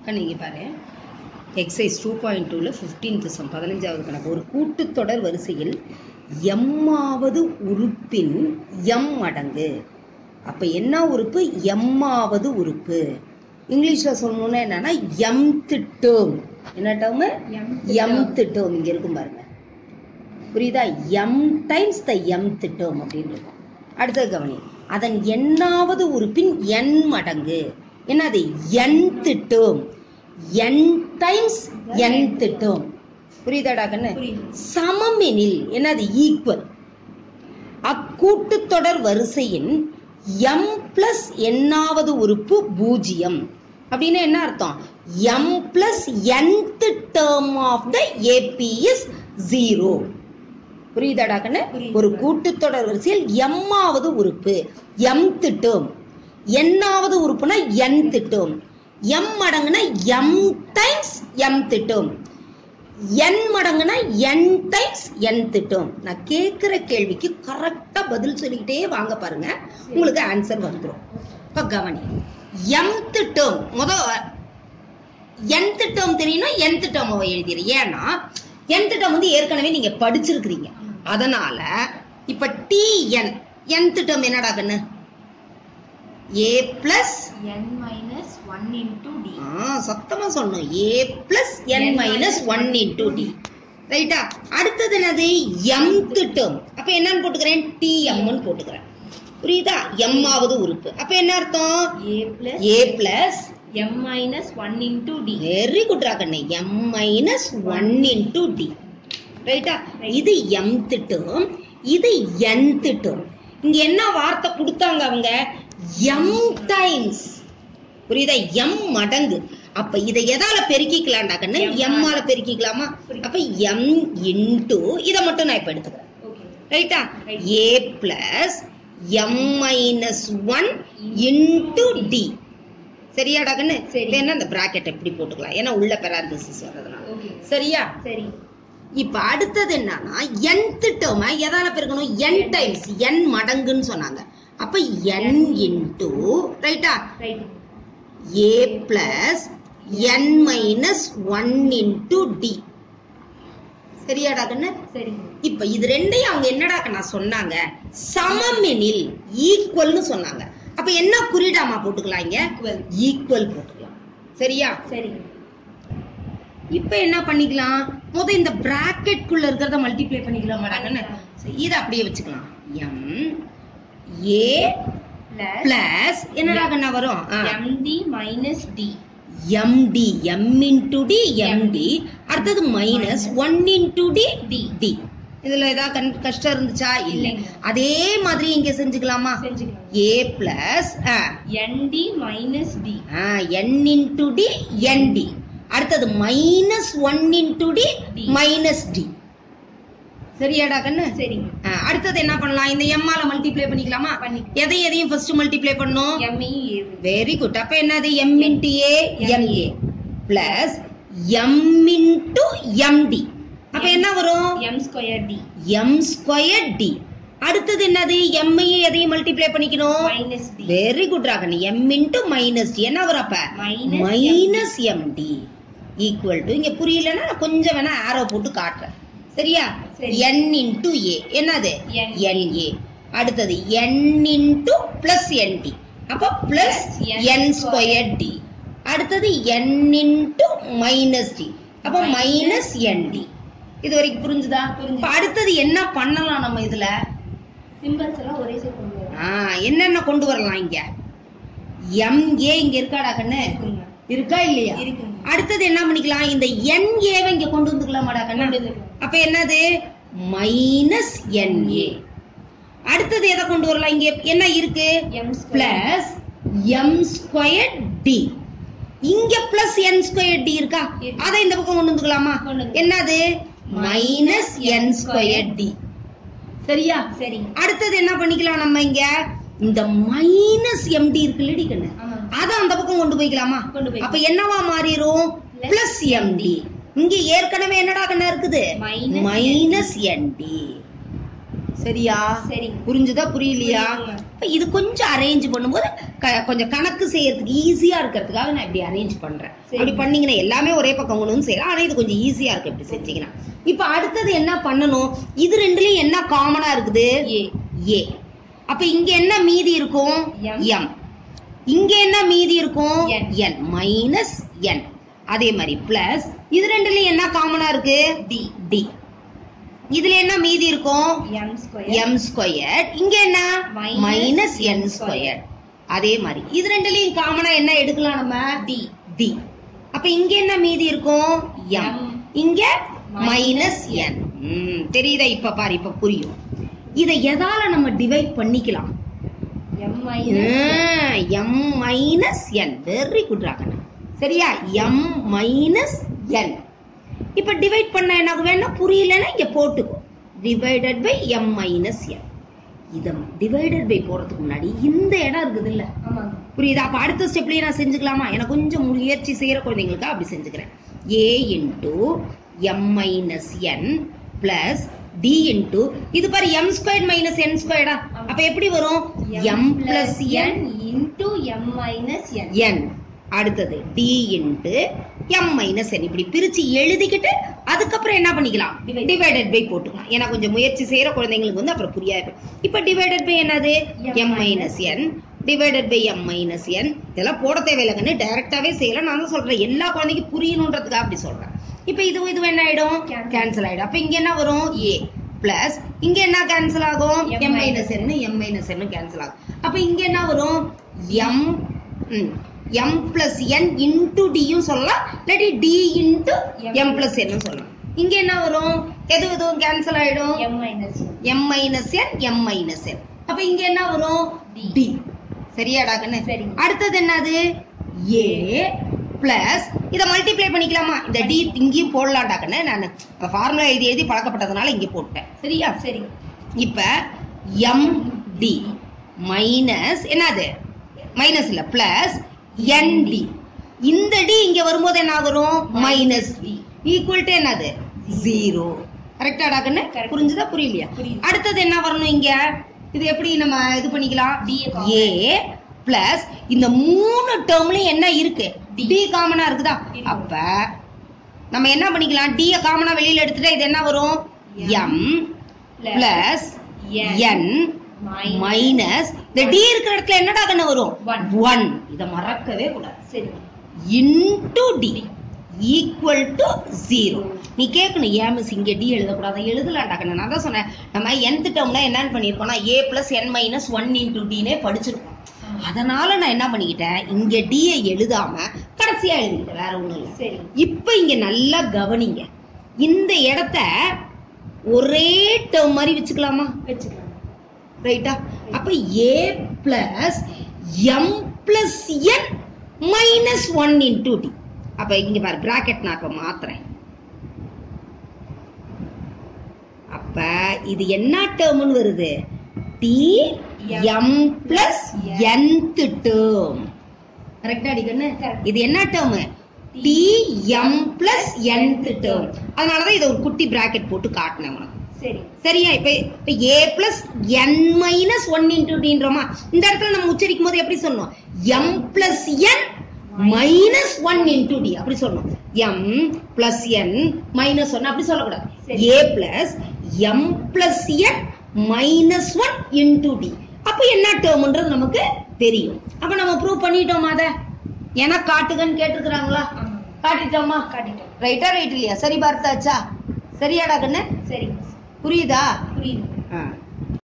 நீங்க பாரு exercise 2.2ல 15th some 15வது கணக்கு. ஒரு கூட்டுத்தொடர் வரிசையில் எம்மாவது உறுப்பின் எம் மடங்கு. அப்ப என்ன உறுப்பு? எம்மாவது உறுப்பு. இங்கிலீஷ்ல சொல்லணும்னா என்னன்னா mth term. என்ன டேர்ம்? mth term. இங்க இருக்கும் பாருங்க, புரியுதா? m times the mth term அப்படின்னு இருக்கும். அடுத்தது கவனி, அதன் எண்ணாவது உறுப்பின் n மடங்கு. என்னது? nth term. n times nth term. புரியுதாடா கண்ணு? சமம் எனில் என்னது? ஈக்குவல். அக்கூட்டுத்தொடர் வரிசையின் m பிளஸ் எண்ணாவது உறுப்பு 0. அப்படின்னா என்ன அர்த்தம்? m plus nth term of the AP is 0. புரியுதாடா கண்ணு? ஒரு கூட்டுத்தொடர் வரிசையில் எம்மாவது உறுப்பு mth term. எண்ணாவது உறுப்புனா nth term. m மடங்குனா m times mth term. n மடங்குனா n டைம்ஸ் nth term. நான் கேட்கிற கேள்விக்கு கரெக்டா பதில் சொல்லிக்கிட்டே வாங்க பாருங்க, உங்களுக்கு ஆன்சர் வந்துடும். இப்ப கவனி, mth term nth term தெரியணும், nth term எழுதிரு. ஏன்னா nth term வந்து ஏற்கனவே நீங்க படிச்சிருக்கிறீங்க. அதனால இப்ப tn nth term என்னடா கண்ணு? a plus n minus 1 into d. சத்தமா சொல்லணும். a plus n minus 1 into d. ரைட்டா? அடுத்தது என்னது? mth term. அப்ப என்னன்னு போட்டுக்கிறேன்? tm ன்னு போட்டுக்கிறேன். புரியுதா? எம்மாவது உறுப்பு. அப்ப என்ன அர்த்தம்? a plus m minus 1 into d. Very good ராகண்ணே. m minus 1 into d. ரைட்டா? இது mth term, இது nth term. இங்க என்ன வார்த்தை கொடுத்தாங்க அவங்க? m times. புரியுதா? m மடங்கு. அப்ப இதை எதால பெருக்கிக்கலாம்டா கண்ணு? m ஆல பெருக்கிக்கலாமா? அப்ப m இன்டு இத மட்டும் நான் இப்ப எடுத்துக்கிறேன். ரைட்டா? a plus m minus 1 into d. சரியாடா கண்ணு? என்ன அந்த பிராக்கெட் எப்படி போட்டுக்கலாம், ஏன்னா உள்ள பெராந்தசிஸ் வர்றதுனால. சரியா? சரி. இப்ப அடுத்தது என்னன்னா nth term எதால பெருக்கணும்? n டைம்ஸ், n மடங்குன்னு சொன்னாங்க. அப்ப n இன்டு ரைட்டா a plus n minus 1 into d. சரியாடா கண்ணு? சரி. இப்ப இது ரெண்டையும் அவங்க என்னடா கண்ணா சொன்னாங்க? சமம் எனில், ஈக்குவல்னு சொன்னாங்க. அப்ப என்ன குறியீடாமா போட்டுக்கலாம்? இங்க ஈக்குவல் போட்டுக்கலாம். சரியா? சரி. இப்ப என்ன பண்ணிக்கலாம்? இந்த பிராக்கெட் குள்ள இருக்கிறத மல்டிப்ளை பண்ணிக்கலாம். இத அப்படியே வச்சுக்கலாம். m a பிளஸ் என்னடா கண்ணா வரும்? md minus d. md, m into d, md. அடுத்தது மைனஸ் 1 into d, d. இதுல ஏதாவது கஷ்டம் இருந்துச்சா? இல்ல. அதே மாதிரி இங்க செஞ்சுக்கலாமா? a plus nd minus d. n into d, nd. அடுத்தது minus 1 into d, minus d. சரியாடா கண்ணு? சரி. அடுத்தது என்ன பண்ணலாம்? இந்த m ஆல மல்டிப்ளை பண்ணிக்கலாமா? எதையும் ஃபர்ஸ்ட் மல்டிப்ளை பண்ணனும். m a. Very good. அப்ப என்னது? m into a, ma plus m into md. அப்ப என்ன வரும்? m square d. m square d. அடுத்தது என்னது? m எதையும் மல்டிப்ளை பண்ணிக்கணும். minus d. வெரி குட் ராகனி. m into minus d என்ன வரும்? அப்ப minus md equal to, இங்க புரியலன்னா நான் கொஞ்சம் வேணா ஆரோ போட்டு காட்டுறேன். சரியா? n into a என்னது? na. அடுத்தது n into plus nd. அப்ப plus n square d. அடுத்தது n into minus d. அப்ப minus nd. இது வரைக்கும் புரிஞ்சுதா? அடுத்தது என்ன பண்ணலாம் நம்ம இதுல? சிம்பல்ஸ் எல்லாம் ஒரே சேர் கொண்டு வரலாம். என்னென்ன கொண்டு வரலாம்? இங்க ma இங்க இருக்காடா கண்ணு? இருக்கா இல்லையா? அடுத்தது என்ன பண்ணிக்கலாம்? இந்த na வை இங்க கொண்டு வந்துக்கலாமாடா கண்ணு? அப்ப என்னது? Minus na. அடுத்தது எதை கொண்டு வரலாம்? இங்க என்ன இருக்கு? Plus m square d. இங்க பிளஸ் n ஸ்கொயர் d இருக்கா? அதை இந்த பக்கம் கொண்டு வந்துக்கலாமா? என்னது? Minus n square d. சரியா? சரி. அடுத்தது என்ன பண்ணிக்கலாம் நம்ம? இங்க இந்த மைனஸ் md இருக்குல்லடி கண்ணு, அத அந்த பக்கம் கொண்டு போய்க்கலாமா? அப்ப என்னவா மாறிரும்? Plus md. இங்க ஏற்கனவே என்னடா கண்ணா இருக்குது? Minus nd. சரியா? சரி. புரிஞ்சுதா புரியலையா? இது கொஞ்சம் அரேஞ்ச் பண்ணும்போது கொஞ்சம் கணக்கு செய்யறதுக்கு ஈஸியா இருக்கிறதுக்காக நான் இப்படி அரேஞ்ச் பண்றேன். அப்படி பண்ணீங்கன்னா எல்லாமே ஒரே பக்கம் கொண்டு வந்து செய்யலாம். ஆனா இது கொஞ்சம் ஈஸியா இருக்கு இப்படி செஞ்சீங்கன்னா. இப்ப அடுத்தது என்ன பண்ணணும்? இது ரெண்டுலயும் என்ன காமனா இருக்குது? ஏ. அப்ப இங்க என்ன மீதி இருக்கும்? எம். இங்க என்ன மீதி இருக்கும்? N minus N. அதே மாதிரி பிளஸ் இது ரெண்டுலயும் என்ன காமனா இருக்கு? டி. இதுல என்ன மீதி இருக்கும்? M square. இங்க என்ன? Minus N square. அதே மாதிரி இது ரெண்டுலயும் காமனா என்ன எடுக்கலாம் நம்ம? டி. அப்ப இங்க என்ன மீதி இருக்கும்? எம். இங்க மைனஸ் என். தெரியுதா? இப்ப பாரு, இப்ப புரியும். இதை எதால நம்ம டிவைட் பண்ணிக்கலாம்? M minus N. Very good ராகண்ணா. சரியா? M minus N. இப்ப டிவைட் பண்ண எனக்கு வேணா, புரியலன்னா இங்க போட்டுக்கோ. Divided by M minus N. இத டிவைடட் பை போறதுக்கு முன்னாடி இந்த இடம் இருக்குது இல்ல? புரியுதா? அப்ப அடுத்த ஸ்டெப்லயே நான் செஞ்சுக்கலாமா? எனக்கு கொஞ்சம் முயற்சி செய்யற குழந்தைங்களுக்கு அப்படி செஞ்சுக்கிறேன். A into M minus N plus D into இது பாரு எம் ஸ்கொயர் மைனஸ் என் ஸ்கொயர்டா. அப்ப எப்படி வரும்? M plus N into M minus N. அடுத்தது D into M minus N. இப்படி பிரிச்சு எழுதிக்கிட்டு அதுக்கப்புறம் என்ன பண்ணிக்கலாம்? டிவைடட் பை போட்டுக்கலாம். ஏன்னா கொஞ்சம் முயற்சி செய்யற குழந்தைங்களுக்கு வந்து அப்புறம் புரியாது. இப்ப டிவைடட் பை என்னது? M minus N divided by M minus N. இதெல்லாம் போட தேவையில்லைங்கன்னு டைரக்டாவே செய்யலாம். நான் தான் சொல்றேன் எல்லா குழந்தைக்கும் புரியணுன்றதுக்காக அப்படி சொல்றேன். இப்ப இது என்ன ஆயிடும்? கேன்சல் ஆயிடும். அப்ப இங்க என்ன வரும்? ஏ பிளஸ் இங்க என்ன கேன்சல் ஆகும்? M minus N. M minus N cancel ஆகும். அப்ப இங்க என்ன வரும்? M m plus n into d யும் சொல்லலாம், இல்லாட்டி d into m plus n சொல்லலாம். இங்க என்ன வரும்? எதுவும் கேன்சல் ஆயிடும். m minus n. அப்ப இங்க என்ன வரும்? d. சரியாடா கண்ணு? அடுத்தது என்னது? a plus இத மல்டிப்ளை பண்ணிக்கலாமா? இந்த d இங்கேயும் போடலாம்டா கண்ணு. நான் ஃபார்முலா எழுதி பழக்கப்பட்டதுனால இங்க போட்டேன். சரியா? சரி. இப்ப md மைனஸ் என்னது? மைனஸ் இல்ல பிளஸ் nd. இந்த d இங்க வரும்போது என்ன ஆகும்? மைனஸ் d ஈக்குவல் டு என்னது? 0. கரெக்டாடா கண்ணு? புரிஞ்சுதா புரியலையா? அடுத்தது என்ன வரணும் இங்க? இது எப்படி நம்ம இது பண்ணிக்கலாம்? a பிளஸ் இந்த மூணு டேர்ம்லயும் என்ன இருக்கு? d காமனா இருக்குதா? அப்ப நம்ம என்ன பண்ணிக்கலாம்? d காமனா வெளியில எடுத்துட்டா இது என்ன வரும்? m பிளஸ் n மைனஸ் இந்த d இருக்கிற இடத்துல என்னடா கண்ணு வரும்? 1. இத மறக்கவே கூடாது. சரி. Into d equal to 0. நீ கேட்கணும் ஏன் மிஸ் இங்க d எழுதக்கூடாது? எழுதலாம்டா கண்ணு. நான் தான் சொன்னேன் நம்ம nth டேர்ம்ல என்னன்னு பண்ணிருக்கோம்னா a plus n minus 1 into d னே படிச்சிருக்கோம். அதனால நான் என்ன பண்ணிக்கிட்டேன்? இங்க d எழுதாம கடைசியா எழுதிக்கிட்டேன். வேற ஒண்ணும் இல்ல. சரி. இப்ப இங்க நல்லா கவனிங்க. இந்த இடத்த ஒரே டேர்ம் மாதிரி வச்சுக்கலாமா? வச்சுக்கலாம். ரைட்டா? அப்ப a plus m plus n minus 1 into d. அப்ப இங்க பாரு பிராக்கெட் நான் இப்ப மாத்துறேன். அப்ப இது என்ன டேர்ம்னு வருது? t m plus nth term. கரெக்டா அடிக்கண்ணு? இது என்ன term? t m plus nth term. அதனாலதான் இதை ஒரு குட்டி பிராக்கெட் போட்டு காட்டினேன் உனக்கு. சரி. சரியா? இப்ப a plus n minus 1 into dன்றோமா? இந்த இடத்துல நம்ம உச்சரிக்கும் போது எப்படி சொல்லணும்? m plus n minus 1 into d அப்படி சொல்லணும். m plus n minus 1 அப்படி சொல்லக்கூடாது. a plus m plus n minus 1 into d. அப்ப என்ன டேர்ம்ன்றது நமக்கு தெரியும். அப்ப நம்ம ப்ரூவ் பண்ணிட்டோமா? அத ஏன்னா காட்டுகன்னு கேட்டிருக்கிறாங்களா? காட்டிட்டோமா? காட்டிட்டோம். ரைட்டா? ரைட் இல்லையா? சரி பார்த்தாச்சா? சரியாடா கண்ணு? சரி. புரியுதா? புரியுது.